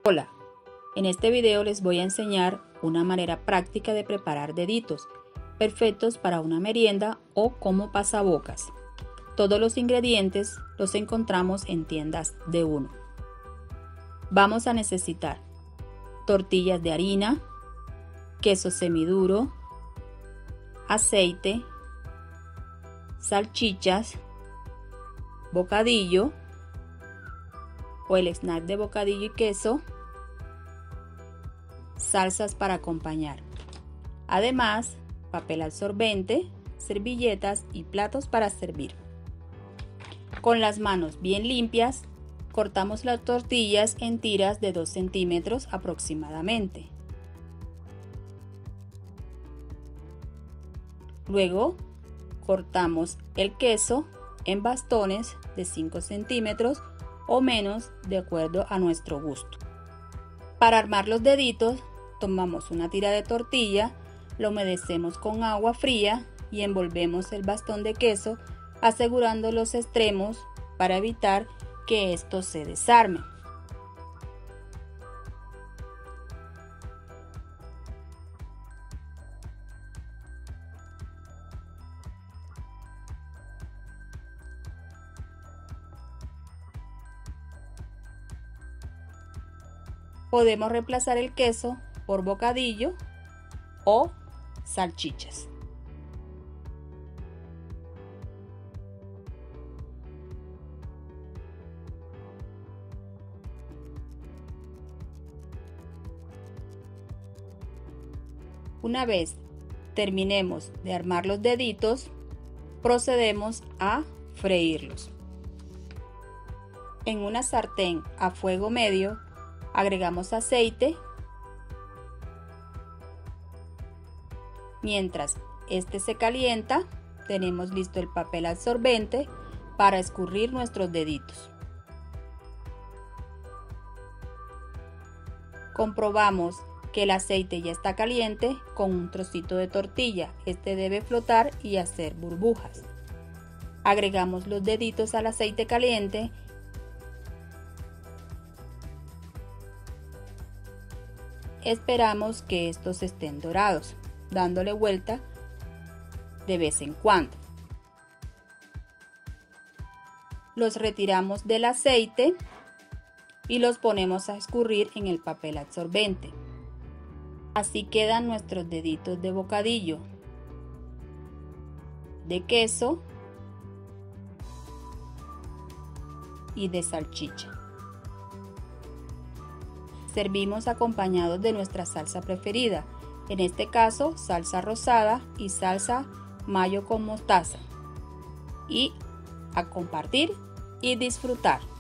Hola, en este video les voy a enseñar una manera práctica de preparar deditos, perfectos para una merienda o como pasabocas. Todos los ingredientes los encontramos en tiendas de uno. Vamos a necesitar tortillas de harina, queso semiduro, aceite, salchichas, bocadillo o el snack de bocadillo y queso, salsas para acompañar. Además, papel absorbente, servilletas y platos para servir. Con las manos bien limpias, cortamos las tortillas en tiras de 2 centímetros aproximadamente. Luego, cortamos el queso en bastones de 5 centímetros o menos de acuerdo a nuestro gusto. Para armar los deditos, tomamos una tira de tortilla, lo humedecemos con agua fría y envolvemos el bastón de queso asegurando los extremos para evitar que estos se desarmen. Podemos reemplazar el queso por bocadillo o salchichas. Una vez terminemos de armar los deditos, procedemos a freírlos. En una sartén a fuego medio, agregamos aceite. Mientras este se calienta, tenemos listo el papel absorbente para escurrir nuestros deditos. Comprobamos que el aceite ya está caliente con un trocito de tortilla. Este debe flotar y hacer burbujas. Agregamos los deditos al aceite caliente. Esperamos que estos estén dorados, dándole vuelta de vez en cuando. Los retiramos del aceite y los ponemos a escurrir en el papel absorbente. Así quedan nuestros deditos de bocadillo, de queso y de salchicha. Servimos acompañados de nuestra salsa preferida, en este caso salsa rosada y salsa mayo con mostaza, y a compartir y disfrutar.